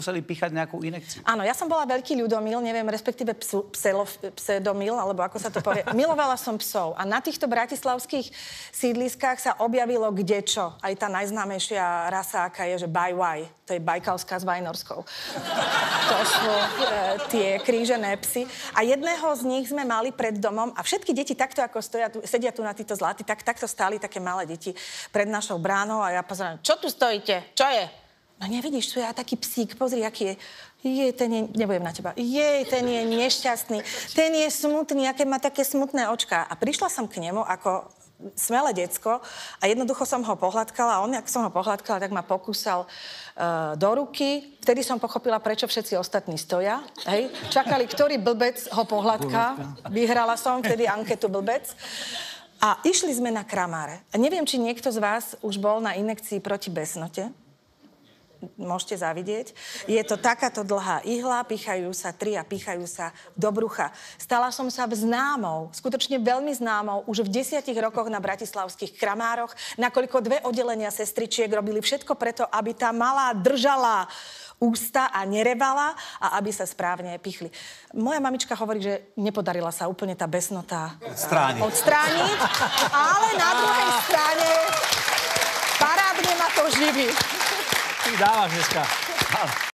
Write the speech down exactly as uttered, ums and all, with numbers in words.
museli píchať nejakú inekciu. Áno, ja som bola veľký ľudomil, neviem, respektíve psu, pselo, psedomil, alebo ako sa to povie. Milovala som psov a na týchto bratislavských sídliskách sa objavilo kdečo. Aj tá najznámejšia rasa, aká je, že Bajvaj. To je bajkalská s Vajnorskou. To sú e, tie krížené psy. A jedného z nich sme mali pred domom a všetky deti takto, ako stoja tu, sedia tu na títo zlaty, tak, takto stáli také malé deti pred našou bránou a ja pozerám, čo tu stojíte? Čo je? No nevidíš, tu je taký psík, pozri, aký je. Je, ten je, nebudem na teba. Je, ten je nešťastný, ten je smutný, aké má také smutné očká. A prišla som k nemu ako smelé decko a jednoducho som ho pohľadkala a on, ak som ho pohľadkala, tak ma pokúsal uh, do ruky. Vtedy som pochopila, prečo všetci ostatní stoja. Hej? Čakali, ktorý blbec ho pohľadká. Vyhrala som vtedy anketu blbec. A išli sme na kramáre. A neviem, či niekto z vás už bol na injekcii proti besnote. Môžete zavidieť. Je to takáto dlhá ihla, pýchajú sa tri a pýchajú sa do brucha. Stala som sa v známou, skutočne veľmi známou, už v desiatich rokoch na bratislavských kramároch, nakoľko dve oddelenia sestričiek robili všetko preto, aby tá malá držala ústa a nerevala a aby sa správne pichli. Moja mamička hovorí, že nepodarila sa úplne tá besnota odstrániť. odstrániť, ale na druhej strane parádne ma to živí. Dávaš dneska.